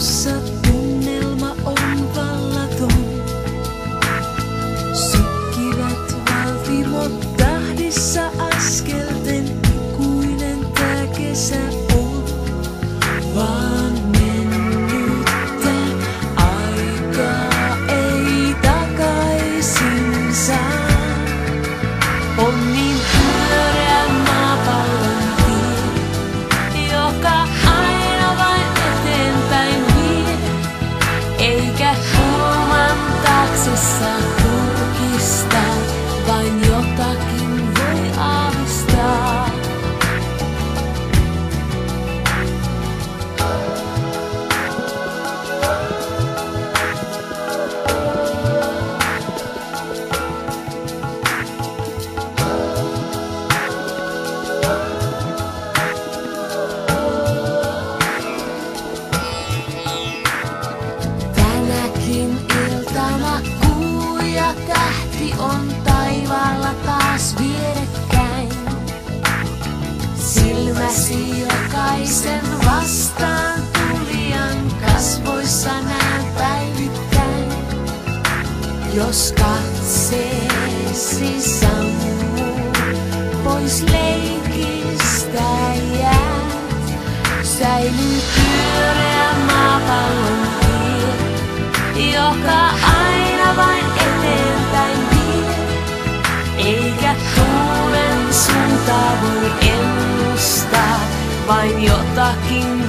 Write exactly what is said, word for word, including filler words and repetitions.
Sussa tunnelma on vallaton. Sykkivät valtimot tahdissa askelten. Ikuinen tää kesä on vaan mennyttä aikaa ei takaisin saa. On niin pyöreä maapallon tie, joka aina vain eteenpäin vie, eikä kulman taakse saa kurkistaa, vain jotakin voi aavistaa. Tänäkin iltana kuu ja tähti on taivaalla taas vierekkäin. Silmäsi jokaisen vastaan tulijan kasvoissa näen päivittäin. Jos katseesi sammuu, pois leikistä jäät, säilyy pyöreä maapallon tie, joka aina vain eteenpäin vie, eikä tuulen suuntaa voi ennustaa, vain jotakin